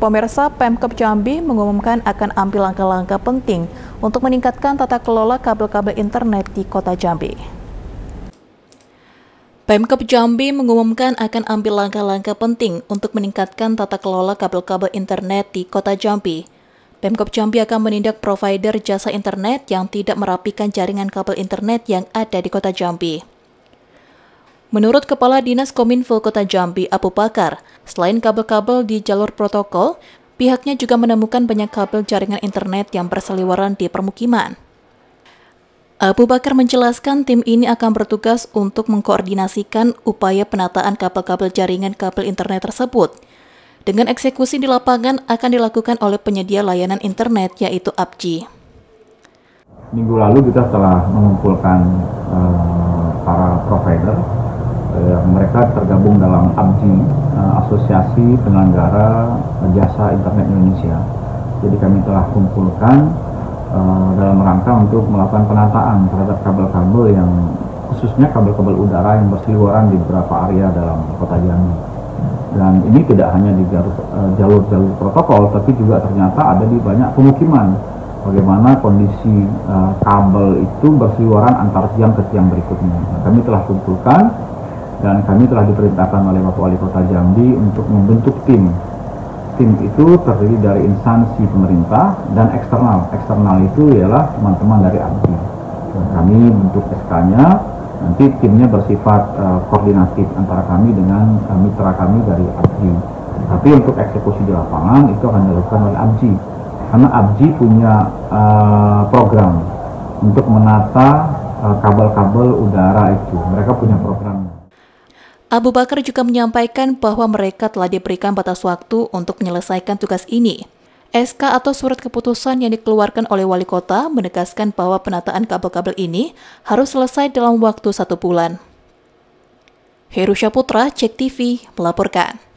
Pemirsa, Pemkab Jambi mengumumkan akan ambil langkah-langkah penting untuk meningkatkan tata kelola kabel-kabel internet di Kota Jambi. Pemkab Jambi mengumumkan akan ambil langkah-langkah penting untuk meningkatkan tata kelola kabel-kabel internet di Kota Jambi. Pemkab Jambi akan menindak provider jasa internet yang tidak merapikan jaringan kabel internet yang ada di Kota Jambi. Menurut Kepala Dinas Kominfo Kota Jambi, Abu Bakar, selain kabel-kabel di jalur protokol, pihaknya juga menemukan banyak kabel jaringan internet yang berseliweran di permukiman. Abu Bakar menjelaskan tim ini akan bertugas untuk mengkoordinasikan upaya penataan kabel-kabel jaringan kabel internet tersebut. Dengan eksekusi di lapangan akan dilakukan oleh penyedia layanan internet yaitu ABJI. Minggu lalu kita telah mengumpulkan para provider. Mereka tergabung dalam ABJI, Asosiasi Penyelenggara Jasa Internet Indonesia. Jadi kami telah kumpulkan dalam rangka untuk melakukan penataan terhadap kabel-kabel yang khususnya kabel-kabel udara yang berseliweran di beberapa area dalam Kota Jambi. Dan ini tidak hanya di jalur-jalur protokol, tapi juga ternyata ada di banyak pemukiman. Bagaimana kondisi kabel itu berseliweran antar tiang ke tiang berikutnya. Nah, kami telah kumpulkan dan kami telah diperintahkan oleh Bapak Wali Kota Jambi untuk membentuk tim. Tim itu terdiri dari instansi pemerintah dan eksternal. Eksternal itu ialah teman-teman dari ABJI. Kami bentuk SK-nya, nanti timnya bersifat koordinatif antara kami dengan mitra kami dari ABJI. Tapi untuk eksekusi di lapangan itu akan dilakukan oleh ABJI. Karena ABJI punya program untuk menata kabel-kabel udara itu. Mereka punya programnya. Abu Bakar juga menyampaikan bahwa mereka telah diberikan batas waktu untuk menyelesaikan tugas ini. SK atau surat keputusan yang dikeluarkan oleh Wali Kota menegaskan bahwa penataan kabel-kabel ini harus selesai dalam waktu 1 bulan. Heru Syaputra, Cek TV, melaporkan.